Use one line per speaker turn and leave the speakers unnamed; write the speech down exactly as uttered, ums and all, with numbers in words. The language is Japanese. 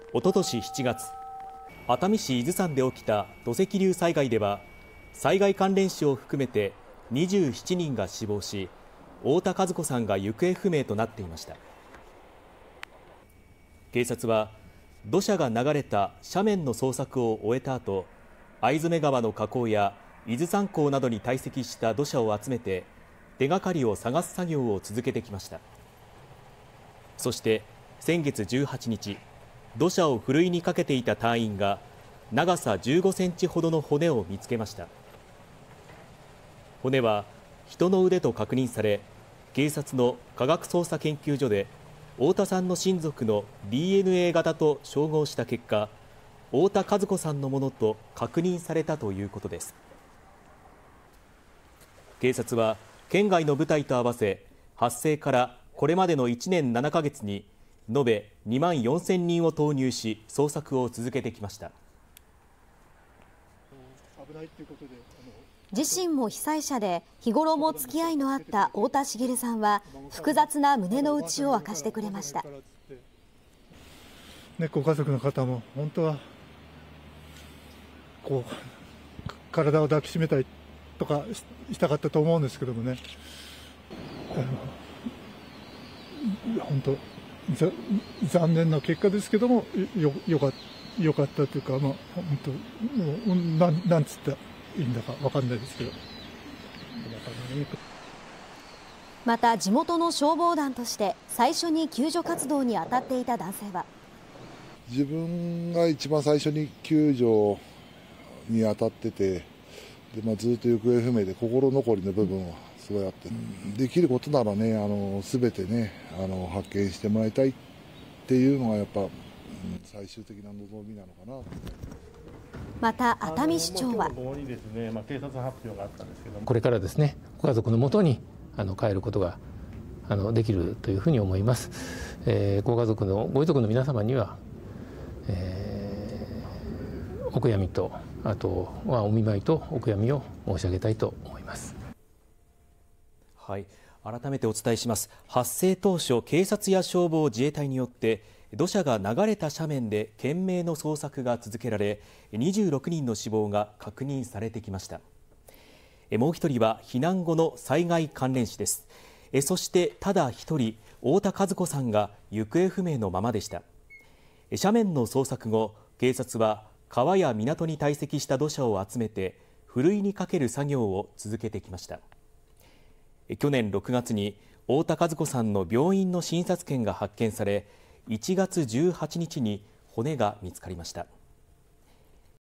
おととししちがつ、熱海市伊豆山で起きた土石流災害では、災害関連死を含めてにじゅうななにんが死亡し、太田和子さんが行方不明となっていました。警察は土砂が流れた斜面の捜索を終えた後、逢初川の河口や伊豆山港などに堆積した土砂を集めて手がかりを探す作業を続けてきました。そして先月じゅうはちにち、土砂をふるいにかけていた隊員が長さじゅうごセンチほどの骨を見つけました。骨は人の腕と確認され、警察の科学捜査研究所で太田さんの親族の ディーエヌエー 型と照合した結果、太田和子さんのものと確認されたということです。警察は県外の部隊と合わせ、発生からこれまでのいちねんななかげつに延べにまんよんせんにんを投入し、捜索を続けてきました。
自身も被災者で日頃も付き合いのあった太田滋さんは複雑な胸の内を明かしてくれました。
ね、ご家族の方も本当はこう体を抱きしめたいとかしたかったと思うんですけどもね、あの本当残念な結果ですけども、よ, よ, かよかったというか、まあ、本当もうな ん, なんつったらいいんだか分かんないですけど。
また地元の消防団として最初に救助活動に当たっていた男性は、
自分が一番最初に救助に当たってて、で、まあ、ずっと行方不明で心残りの部分はすごいあって、うん、できることならね、あの全てね、あの発見してもらいたいっていうのがやっぱ、うん、最終的な望みなのかな。
また熱海市長は、
これからですね、ご家族のもとにあの帰ることがあのできるというふうに思います。えー、ご家族のご遺族の皆様には、えー、お悔やみと、あとはお見舞いとお悔やみを申し上げたいと思います。
はい、改めてお伝えします。発生当初、警察や消防、自衛隊によって土砂が流れた斜面で懸命の捜索が続けられ、にじゅうろくにんの死亡が確認されてきました。もう一人は避難後の災害関連死です。そしてただ一人、太田和子さんが行方不明のままでした。斜面の捜索後、警察は川や港に堆積した土砂を集めてふるいにかける作業を続けてきました。去年ろくがつに太田和子さんの病院の診察券が発見され、いちがつじゅうはちにちに骨が見つかりました。